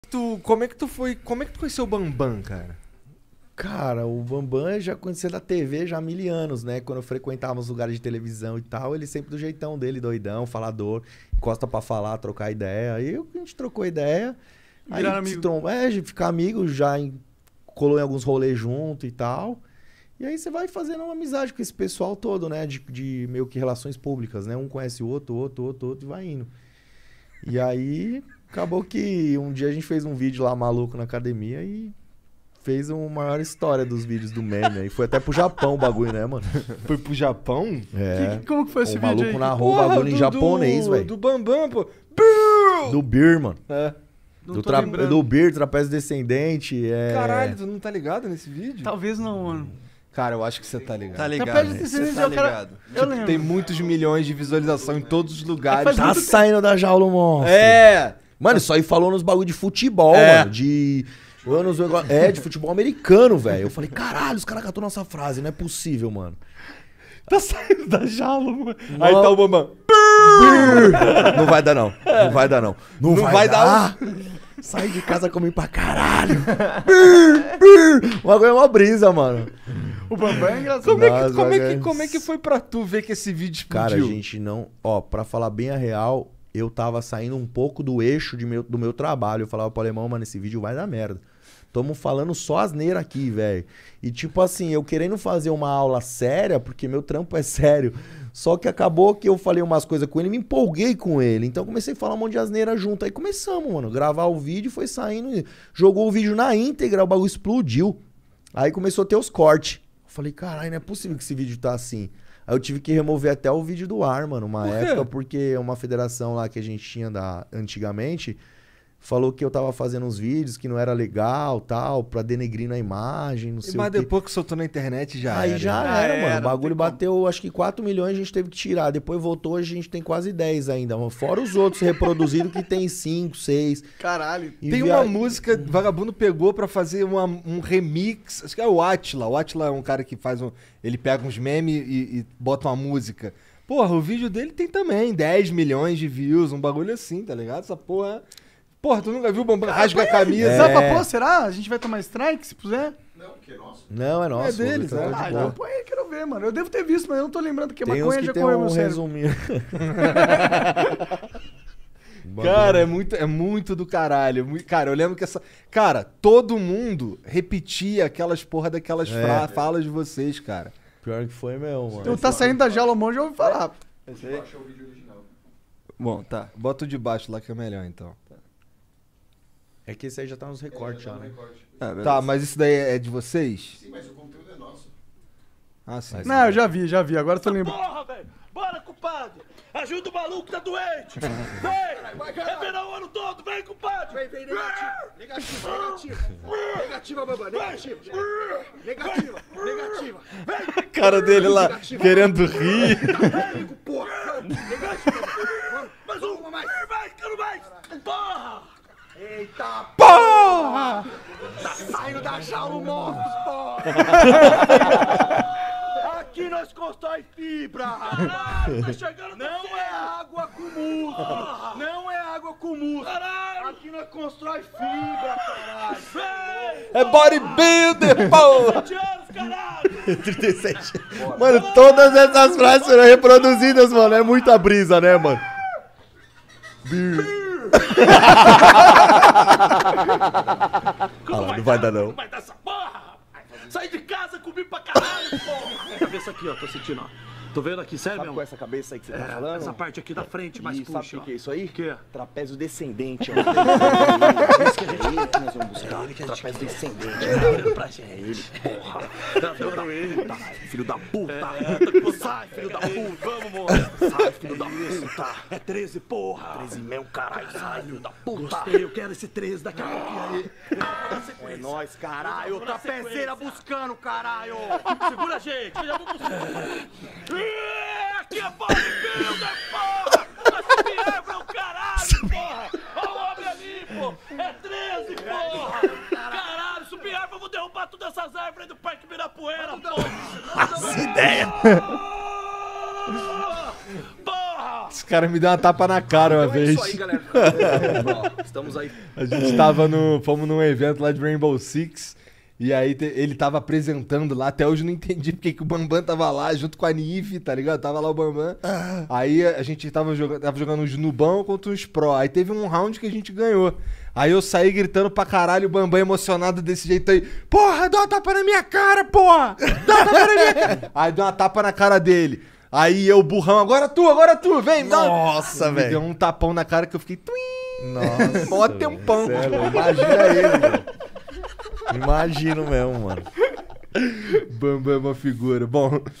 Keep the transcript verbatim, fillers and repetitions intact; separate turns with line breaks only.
Tu, como é que tu foi... Como é que tu conheceu o Bambam, cara?
Cara, o Bambam eu já conhecia da T V já há mil anos, né? Quando eu frequentava os lugares de televisão e tal, ele sempre do jeitão dele, doidão, falador, encosta pra falar, trocar ideia. Aí a gente trocou ideia.
Viraram
aí
amigo.
se trom... É, de ficar amigo, já em... colou em alguns rolês junto e tal. E aí você vai fazendo uma amizade com esse pessoal todo, né? De, de meio que relações públicas, né? Um conhece o outro, o outro, o outro, o outro e vai indo. E aí, acabou que um dia a gente fez um vídeo lá maluco na academia e fez uma maior história dos vídeos do meme. Aí foi até pro Japão o bagulho, né, mano?
Foi pro Japão?
É.
Que- como que foi esse
o
vídeo
maluco
aí?
narrou o
Porra,
bagulho em
do-
japonês,
do-
velho.
Do Bambam, pô.
Do Beer, mano.
É.
Não
Do,
tô
tra...
lembrando.
do Beer, Trapézio Descendente. É...
Caralho, tu não tá ligado nesse vídeo?
Talvez não, mano.
Cara, eu acho que você tá ligado.
Tá ligado,
Trapézio
né?
Descendente
Você
é
tá
o cara-
ligado.
Eu lembro.
Tem muitos milhões de visualização em todos os lugares.
faz
Tá
muito
saindo da jaula, monstro.
É!
Mano, isso aí falou nos bagulho de futebol,
É.
mano. De. Anos, é, de futebol americano, velho. Eu falei, caralho, os caras catou nossa frase, não é possível, mano.
Tá saindo da jaula, mano.
Não.
Aí tá o Bambam.
Não vai dar, não. Não vai dar, não. Não,
Não
vai,
vai
dar. Sai de casa comigo pra caralho. Bir, bir. O bagulho é uma brisa, mano.
O Bambam é engraçado.
Como é, que,
Nossa,
como, é que,
cara.
como é que foi pra tu ver que esse vídeo explodiu?
Cara, a gente não. Ó, pra falar bem a real, eu tava saindo um pouco do eixo de meu, do meu trabalho. Eu falava pro alemão, mano, esse vídeo vai dar merda. Tamo falando só asneira aqui, velho. E tipo assim, eu querendo fazer uma aula séria, porque meu trampo é sério. Só que acabou que eu falei umas coisas com ele e me empolguei com ele. Então comecei a falar um monte de asneira junto. Aí começamos, mano. Gravar o vídeo, foi saindo. Jogou o vídeo na íntegra, o bagulho explodiu. Aí começou a ter os cortes. Eu falei, caralho, não é possível que esse vídeo tá assim. Aí eu tive que remover até o vídeo do ar, mano. Uma
Por quê?
época, porque uma federação lá que a gente tinha da, antigamente falou que eu tava fazendo uns vídeos que não era legal, tal, pra denegrir na imagem, não sei
Mas
o quê.
depois que soltou na internet já
Aí
era.
já
Já
era,
era,
mano. O
não
bagulho
tem como.
bateu, acho que quatro milhões a gente teve que tirar. Depois voltou, a gente tem quase dez ainda. mano. Fora os outros reproduzidos que tem cinco, seis.
Caralho.
E
Tem
via-
uma música, Vagabundo pegou pra fazer uma- um remix. Acho que é o Atila. O Atila é um cara que faz um. Ele pega uns memes e, e bota uma música. Porra, o vídeo dele tem também dez milhões de views, um bagulho assim, tá ligado? Essa porra. Porra, tu nunca viu o Bambam rasga a camisa?
É.
Sabe pra pôr, será? A gente vai tomar strike se puser?
Não, é nosso.
É deles,
o Vitor
é.
tá de
Ah,
boa.
então põe aí, quero ver, mano. Eu devo ter visto, mas eu não tô lembrando que
Tem uns
maconha
que
já
tem
comeu
um
meu cérebro.
resuminho.
Cara, é muito, é muito do caralho. Muito- cara, eu lembro que essa. Cara, todo mundo repetia aquelas porra daquelas
É.
fra- falas de vocês, cara.
Pior que foi mesmo, mano.
Então tá saindo da jaula, mão, já ouvi falar.
Bom, tá.
Bota o de baixo lá que é melhor, então.
É que esse aí já tá nos recortes já, né?
Ah, beleza.
Tá, mas isso daí é de vocês?
Sim, mas o conteúdo é nosso.
Ah, sim.
Mas-
Não, eu já vi, já vi. Agora eu tô lembrando.
Porra, velho! Bora, compadre! Ajuda o maluco que tá doente! Vem! É verão o ano todo! Vem, compadre!
Vem, vem, negativo. Negativo, negativa. Negativa, Bambam, negativa. Negativa, negativa.
A cara dele lá, querendo rir.
Amigo, porra. Negativa.
Mais um!
Uma mais.
Mais, quero mais! Porra!
Eita,
Porra!
tá saindo da jaula o monstro, porra.
Aqui nós constrói fibra! Caralho, tá chegando
Não é água com murro. Não é água com murro.
Caralho!
Aqui nós constrói fibra, caralho.
Vem!
É bodybuilder, porra!
vinte anos, caralho!
trinta e sete. Mano, todas essas frases foram reproduzidas, mano. É muita brisa, né, mano?
Como
Ah, não vai dar, não.
Como vai dar essa porra? Sai de casa comigo pra caralho, porra! Cabeça aqui, ó, tô sentindo, ó. Tô vendo aqui, sério
Sabe
mesmo?
com essa cabeça aí que você tá
É,
falando?
essa parte aqui da frente, mais
E
puxa.
sabe o que que é isso aí?
O quê?
Trapézio descendente. ó. É isso que a gente é que nós vamos buscar. Trapézio descendente.
Tá olhando pra gente.
É ele, porra.
Eu adoro ele.
Tá, filho da puta.
É, tô com
Sai, filho da puta.
Vamos, moço.
Sai, filho da puta.
É treze, porra.
treze mesmo, caralho. Sai, filho da puta.
Gostei, eu quero esse treze daqui a pouquinho aí.
É nóis, caralho. Trapezeira buscando, caralho.
Segura a gente, eu já vou buscar. É, aqui é bodybuilder, porra! Mas se vier pra o caralho, porra! Olha o homem ali, pô! É treze, porra! Caralho, se vier, vamos derrubar todas essas árvores do Parque Ibirapuera, porra!
Essa ideia.
Porra!
cara me deu uma tapa na cara uma
Então é
vez.
isso aí, galera. Ó, estamos aí.
A gente tava no. Fomos num evento lá de Rainbow Six. E aí te- ele tava apresentando lá. Até hoje eu não entendi porque que o Bambam tava lá junto com a Nive, tá ligado? Tava lá o Bambam. Aí a gente tava jogando, tava jogando uns nubão contra uns pro. Aí teve um round que a gente ganhou. Aí eu saí gritando pra caralho, o Bambam emocionado desse jeito aí. Porra, dá uma tapa na minha cara, porra! Dá uma tapa na minha cara! Aí deu uma tapa na cara dele. Aí eu, burrão, agora tu, agora tu, vem! dá uma-
Nossa,
Me
velho.
deu um tapão na cara que eu fiquei... Tuim!
Nossa.
Mó tempão.
velho. Cê é louco. Imagina ele, velho. Imagino mesmo, mano.
Bambam é uma figura. Bom,